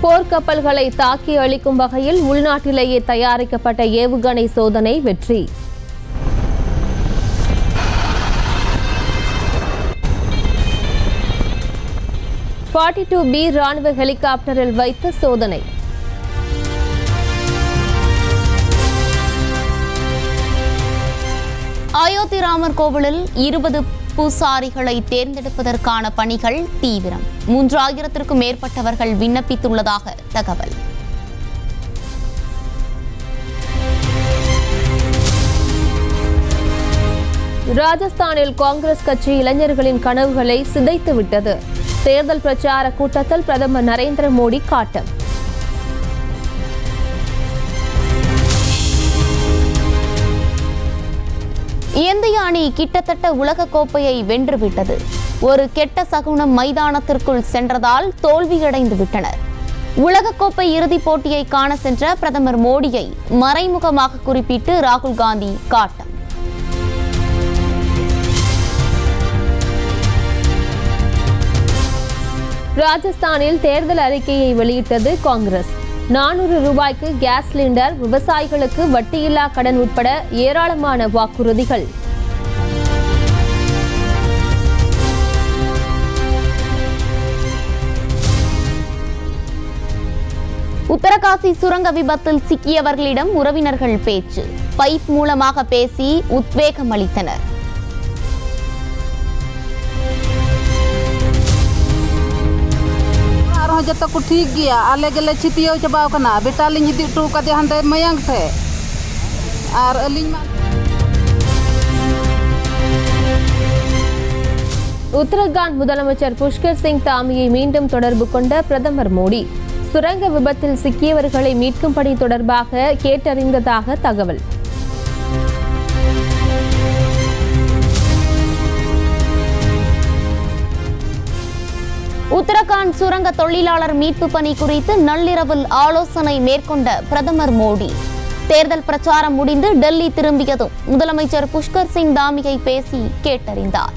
போர்க்கப்பல்களை தாக்கி அழிக்கும் வகையில் உள்நாட்டிலேயே தயாரிக்கப்பட்ட ஏவுகணை சோதனை வெற்றி. B ராணுவ ஹெலிகாப்டரில் வைத்து சோதனை. அயோத்தி ராமர் கோவிலில் 20 பூசாரிகளை தேர்ந்தெடுப்பதற்கான பணிகள் தீவிரம். 3000க்கும் மேற்பட்டவர்கள் விண்ணப்பித்துள்ளதாக தகவல். ராஜஸ்தானில் காங்கிரஸ் கட்சி இளைஞர்களின் கனவுகளை சிதைத்துவிட்டது. தேர்தல் பிரச்சார கூட்டத்தில் பிரதமர் நரேந்திர மோடி காட்டம். இந்திய அணி கிட்டத்தட்ட உலகக்கோப்பையை வென்றுவிட்டது. ஒரு கெட்ட சகுனம் மைதானத்திற்குள் சென்றதால் தோல்வியடைந்து விட்டனர். உலகக்கோப்பை இறுதிப் போட்டியை காண சென்ற பிரதமர் மோடியை மறைமுகமாக குறிப்பிட்டு ராகுல் காந்தி காட்டம். ராஜஸ்தானில் தேர்தல் அறிக்கையை வெளியிட்டது காங்கிரஸ். 400 ரூபாய்க்கு கேஸ் சிலிண்டர், விவசாயிகளுக்கு வட்டியில்லா கடன் உட்பட ஏராளமான வாக்குறுதிகள். உத்தரகாசி சுரங்க விபத்தில் சிக்கியவர்களிடம் உறவினர்கள் பேச்சு. பைப் மூலமாக பேசி உத்வேகம் அளித்தனர். जब तक ठीक गया आले गले छितियो चबाव कना बेटा लिंग इदी टू कदे हंदे मयंग थे और अलिंग உத்தரகாண்ட் முதலமைச்சர் புஷ்கர் சிங் தாமியை மீண்டும் தொடர்பு கொண்ட பிரதமர் மோடி சுரங்க விபத்தில் சிக்கியவர்களை மீட்கும் பணி தொடர்பாக கேட்டறிந்ததாக தகவல். உத்தரகாண்ட் சுரங்க தொழிலாளர் மீட்பு பணி குறித்து நள்ளிரவில் ஆலோசனை மேற்கொண்ட பிரதமர் மோடி தேர்தல் பிரச்சாரம் முடிந்து டெல்லி திரும்பியதும் முதலமைச்சர் புஷ்கர் சிங் தாமியை பேசி கேட்டறிந்தார்.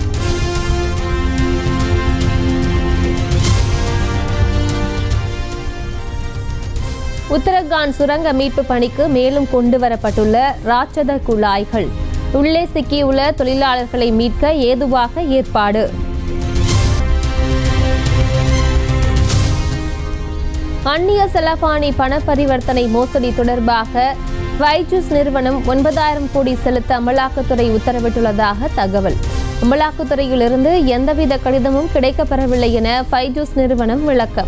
உத்தரகாண்ட் சுரங்க மீட்பு பணிக்கு மேலும் கொண்டுவரப்பட்டுள்ள ராட்சத குழாய்கள் உள்ளே சிக்கியுள்ள தொழிலாளர்களை மீட்க ஏதுவாக ஏற்பாடு. அந்நிய செலவாணி பண பரிவர்த்தனை மோசடி தொடர்பாக வைஜூஸ் நிறுவனம் 9000 கோடி செலுத்த அமலாக்கத்துறை உத்தரவிட்டுள்ளதாக தகவல். அமலாக்கத்துறையிலிருந்து எந்தவித கடிதமும் கிடைக்கப்பெறவில்லை என வைஜூஸ் நிறுவனம் விளக்கம்.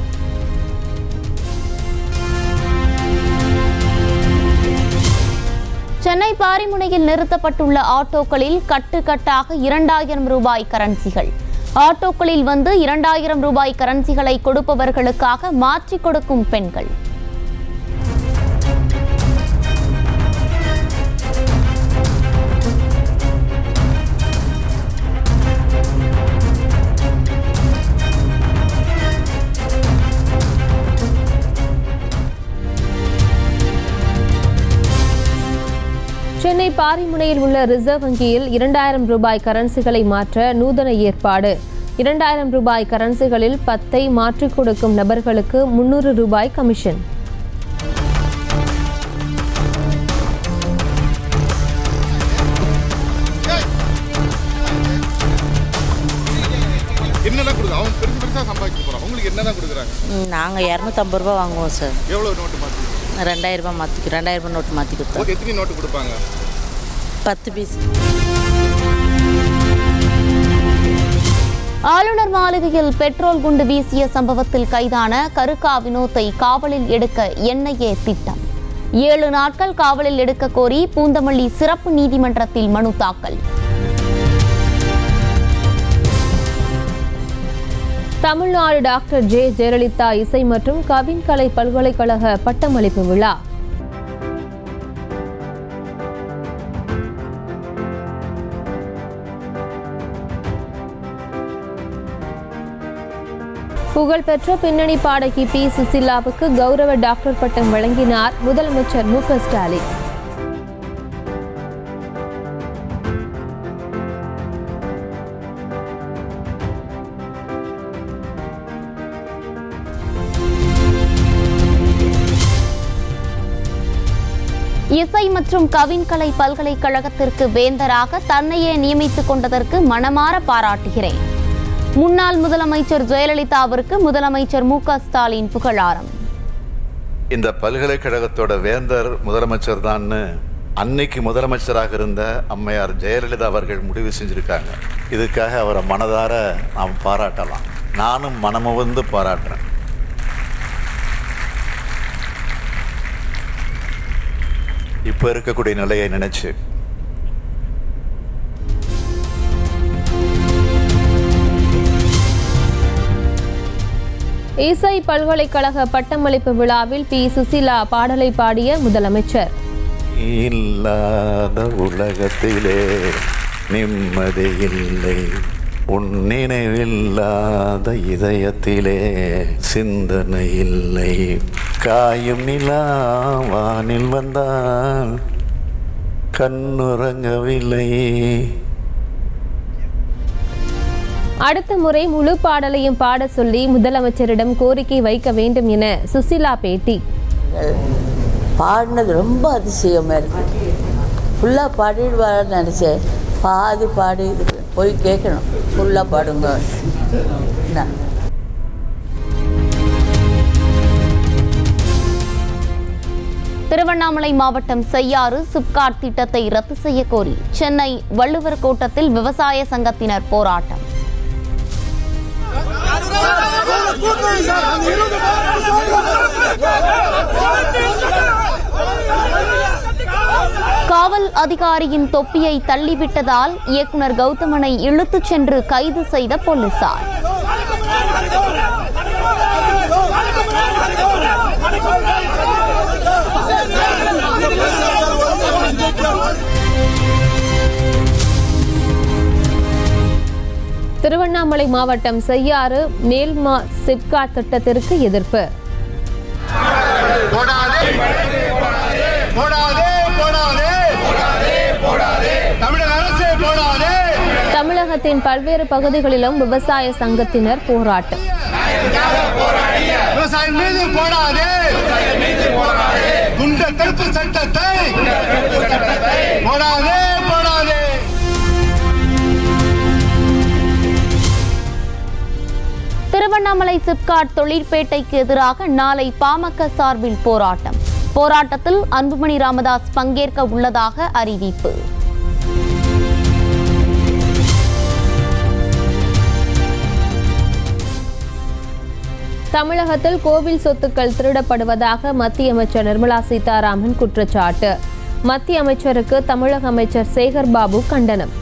சென்னை பாரிமுனையில் நிறுத்தப்பட்டுள்ள ஆட்டோக்களில் கட்டுக்கட்டாக 2000 ரூபாய் கரன்சிகள். ஆட்டோக்களில் வந்து 2000 ரூபாய் கரன்சிகளை கொடுப்பவர்களுக்காக மாற்றிக் கொடுக்கும் பெண்கள். சென்னை பாரிமுனையில் உள்ள ரிசர்வ் வங்கியில் 2000 ரூபாய் கரன்சிகளை மாற்ற நூதன ஏற்பாடு. 2000 ரூபாய் கரன்சிகளில் 10ஐ மாற்றிக் கொடுக்கும் நபர்களுக்கு 300 ரூபாய் கமிஷன். நாங்கள் 250 ரூபா வாங்குவோம் சார். எவ்வளோ நோட்டு மாற்றி? 2000 ரூபாய் மாற்றி 2000 ரூபாய் நோட்டு மாற்றி கொடுத்தோம். எத்தனை நோட்டு கொடுப்பாங்க? 10 பீஸ். ஆளுநர் மாளிகையில் பெட்ரோல் குண்டு வீசிய சம்பவத்தில் கைதான கருக்கா வினோத்தை காவலில் எடுக்க என்ஐஏ திட்டம். 7 நாட்கள் காவலில் எடுக்க கோரி பூந்தமல்லி சிறப்பு நீதிமன்றத்தில் மனு தாக்கல். தமிழ்நாடு டாக்டர் ஜே ஜெயலலிதா இசை மற்றும் கவின்கலை பல்கலைக்கழக பட்டமளிப்பு விழா. புகழ்பெற்ற பின்னணி பாடகி பி சுசிலாவுக்கு கௌரவ டாக்டர் பட்டம் வழங்கினார் முதலமைச்சர் மு க ஸ்டாலின். இசை மற்றும் கவின்கலை பல்கலைக்கழகத்திற்கு வேந்தராக தன்னையே நியமித்துக் கொண்டதற்கு மனமாற பாராட்டுகிறேன். முன்னாள் முதலமைச்சர் ஜெயலலிதாவிற்கு முதலமைச்சர் மு.க. ஸ்டாலின் புகழாரம். இந்த பல்கலைக்கழகத்தோட வேந்தர் முதலமைச்சர் தான் அன்னைக்கு முதலமைச்சராக இருந்த அம்மையார் ஜெயலலிதா அவர்கள் முடிவு செஞ்சிருக்காங்க. இதுக்காக அவரை மனதார நாம் பாராட்டலாம். நானும் மனமுவந்து பாராட்டுறேன். இப்போ இருக்கக்கூடிய நிலையை நினைச்சு இசை பல்கலைக்கழக பட்டமளிப்பு விழாவில் பி. சுசீலா பாடலை பாடிய முதலமைச்சர். இல்லாத உலகத்திலே நிம்மதி இல்லை, உன் நினைவில்லாத இதயத்திலே சிந்தனை இல்லை, காயும் நிலா வானில் வந்தால் கண்ணுறங்கவில்லை. அடுத்த முறை முழு பாடலையும் பாட சொல்லி முதலமைச்சரிடம் கோரிக்கை வைக்க வேண்டும் என சுசீலா பேட்டி. பாடினது ரொம்ப அதிசயமாக இருக்குது. ஃபுல்லாக பாடிடுவாருன்னு நினச்சேன். பாதி பாடி போய் கேட்கணும். ஃபுல்லாக பாடுங்க. திருவண்ணாமலை மாவட்டம் செய்யாறு சிப்காட் திட்டத்தை ரத்து செய்ய கோரி சென்னை வள்ளுவர் கோட்டத்தில் விவசாய சங்கத்தினர் போராட்டம். காவல் அதிகாரியின் தொப்பியை தள்ளிவிட்டதால் இயக்குனர் கௌதமனை இழுத்துச் சென்று கைது செய்த போலீசார். திருவண்ணாமலை மாவட்டம் செய்யாறு மேல்மா சிப்காட் திட்டத்திற்கு எதிர்ப்பு. தமிழகத்தின் பல்வேறு பகுதிகளிலும் விவசாய சங்கத்தினர் போராட்டம். திருவண்ணாமலை சிப்காட் தொழிற்பேட்டைக்கு எதிராக நாளை பாமக சார்பில் போராட்டம். போராட்டத்தில் அன்புமணி ராமதாஸ் பங்கேற்க உள்ளதாக அறிவிப்பு. தமிழகத்தில் கோவில் சொத்துக்கள் திருடப்படுவதாக மத்திய அமைச்சர் நிர்மலா சீதாராமன் குற்றச்சாட்டு. மத்திய அமைச்சருக்கு தமிழக அமைச்சர் சேகர் பாபு கண்டனம்.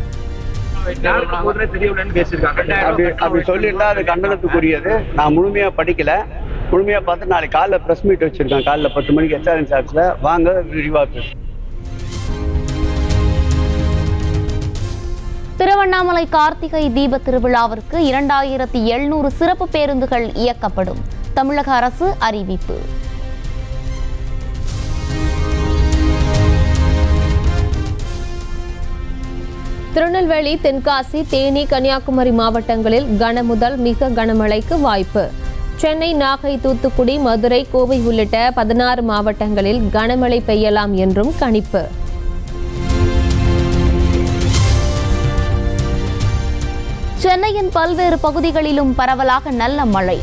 அப்படி சொல்லியிருந்தா அது கண்டனத்துக்குரியது. நான் முழுமையா படிக்கல, முழுமையா பார்த்து நாளைக்கு காலைல பிரஸ் மீட் வச்சிருக்கேன். காலைல 10 மணிக்கு எஸ்ஆர்என் சார்ஜ்ல வாங்க விரிவா பேசு. திருவண்ணாமலை கார்த்திகை தீப திருவிழாவிற்கு 2700 சிறப்பு பேருந்துகள் இயக்கப்படும். தமிழக அரசு அறிவிப்பு. திருநெல்வேலி, தென்காசி, தேனி, கன்னியாகுமரி மாவட்டங்களில் கன முதல் மிக கனமழைக்கு வாய்ப்பு. சென்னை, நாகை, தூத்துக்குடி, மதுரை, கோவை உள்ளிட்ட 16 மாவட்டங்களில் கனமழை பெய்யலாம் என்றும் கணிப்பு. சென்னையின் பல்வேறு பகுதிகளிலும் பரவலாக நல்ல மழை.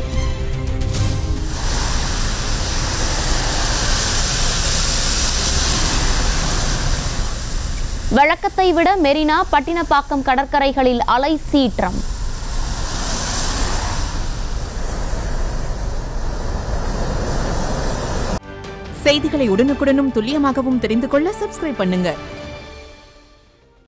வழக்கத்தை விட மெரினா, பட்டினப்பாக்கம் கடற்கரைகளில் அலை சீற்றம். செய்திகளை உடனுக்குடனும் துல்லியமாகவும் தெரிந்து கொள்ள சப்ஸ்கிரைப் பண்ணுங்க.